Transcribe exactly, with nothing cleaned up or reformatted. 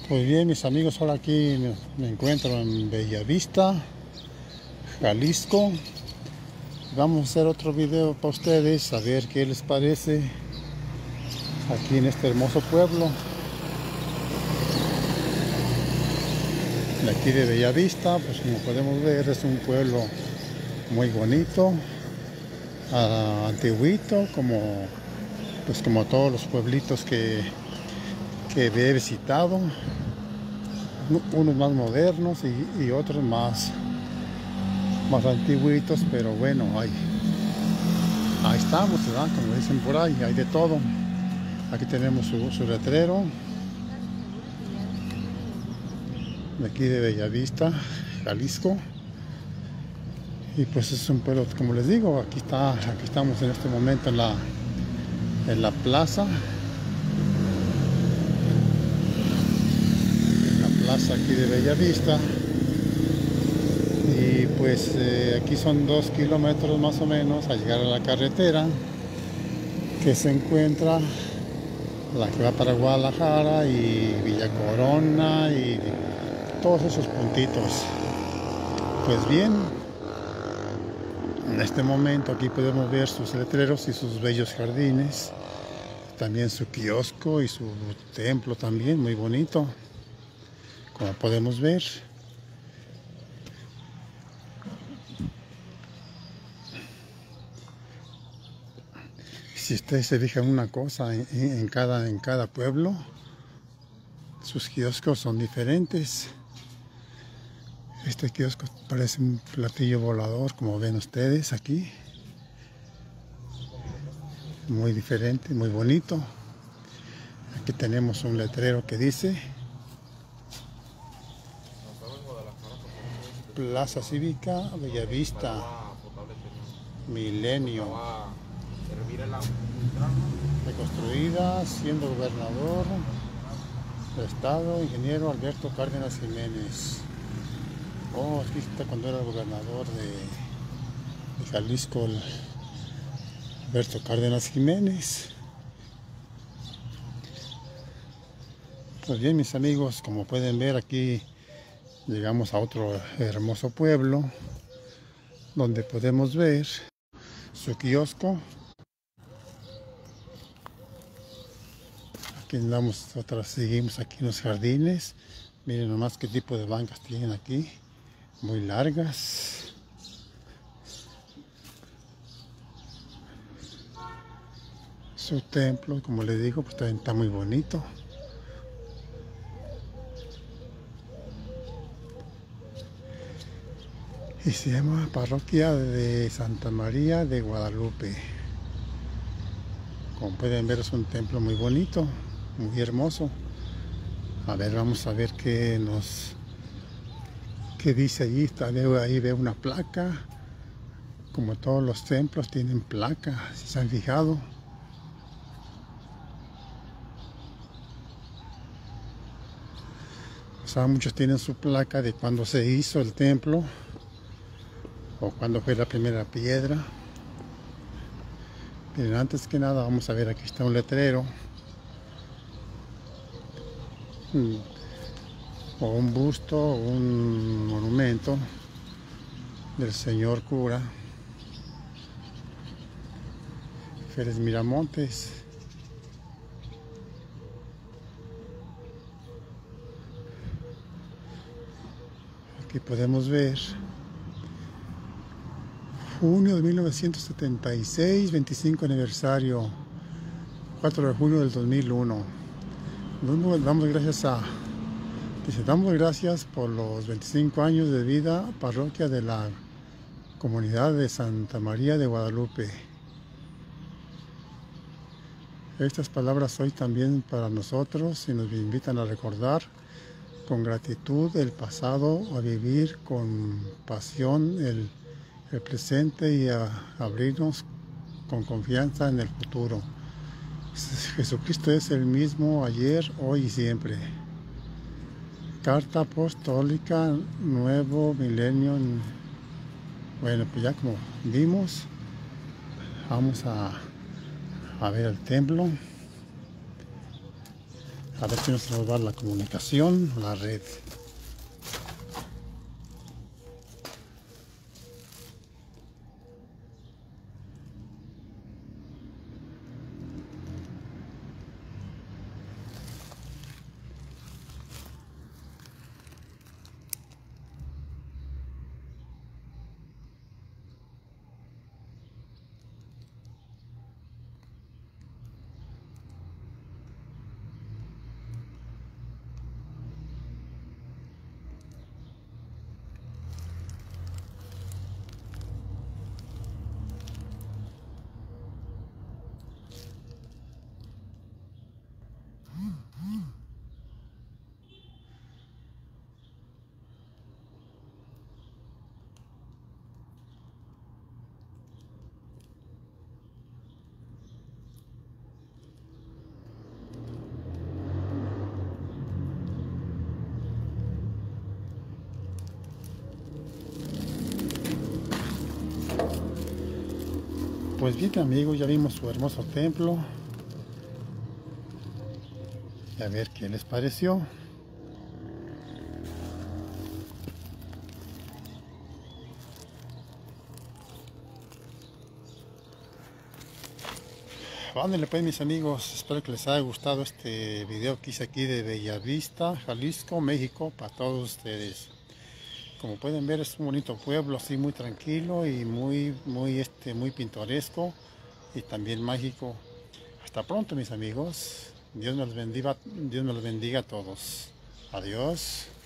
Pues bien, mis amigos, ahora aquí me, me encuentro en Bellavista, Jalisco. Vamos a hacer otro video para ustedes, a ver qué les parece aquí en este hermoso pueblo de aquí de Bellavista. Pues como podemos ver, es un pueblo muy bonito, uh, antiguito, como pues como todos los pueblitos que, que he visitado, unos más modernos y, y otros más más antiguitos, pero bueno, ahí, ahí estamos, ¿verdad? Como dicen por ahí, hay de todo. Aquí tenemos su, su letrero de aquí de Bellavista, Jalisco. Y pues es un pueblo, como les digo, aquí está, aquí estamos en este momento en la en la plaza, en la plaza aquí de Bellavista. Y pues eh, aquí son dos kilómetros más o menos a llegar a la carretera que se encuentra, la que va para Guadalajara y Villa Corona y todos esos puntitos. Pues bien, en este momento aquí podemos ver sus letreros y sus bellos jardines, también su kiosco y su templo también muy bonito, como podemos ver. Si ustedes se fijan una cosa, en, en, cada, en cada pueblo, sus kioscos son diferentes. Este kiosco parece un platillo volador, como ven ustedes aquí. Muy diferente, muy bonito. Aquí tenemos un letrero que dice Plaza Cívica Bellavista, Milenio. Reconstruida siendo gobernador del estado, ingeniero Alberto Cárdenas Jiménez. Oh, aquí está cuando era el gobernador de, de Jalisco, el Alberto Cárdenas Jiménez. Pues bien, mis amigos, como pueden ver, aquí llegamos a otro hermoso pueblo donde podemos ver su kiosco. Aquí andamos, otras seguimos aquí en los jardines. Miren nomás qué tipo de bancas tienen aquí, muy largas. Su templo, como les digo, pues también está muy bonito. Y se llama Parroquia de Santa María de Guadalupe. Como pueden ver, es un templo muy bonito, muy hermoso. A ver, vamos a ver qué nos qué dice allí. Está, veo, ahí veo una placa. Como todos los templos tienen placa, si se han fijado. O sea, muchos tienen su placa de cuando se hizo el templo o cuando fue la primera piedra. Miren, antes que nada vamos a ver, aquí está un letrero o un busto o un monumento del señor cura Félix Miramontes. Aquí podemos ver junio de mil novecientos setenta y seis, veinticinco aniversario, cuatro de junio del dos mil uno. Damos gracias a dice, damos gracias por los veinticinco años de vida, parroquia de la comunidad de Santa María de Guadalupe. Estas palabras hoy también para nosotros y nos invitan a recordar con gratitud el pasado, a vivir con pasión el, el presente y a abrirnos con confianza en el futuro. Jesucristo es el mismo ayer, hoy y siempre. Carta apostólica, nuevo milenio. Bueno, pues ya como vimos, vamos a, a ver el templo. A ver si nos va a dar la comunicación, la red. Pues bien amigos, ya vimos su hermoso templo. Y a ver qué les pareció. Ándale pues mis amigos, espero que les haya gustado este video que hice aquí de Bellavista, Jalisco, México, para todos ustedes. Como pueden ver es un bonito pueblo, así muy tranquilo y muy, muy, este, muy pintoresco y también mágico. Hasta pronto mis amigos, Dios me los bendiga, Dios me los bendiga a todos. Adiós.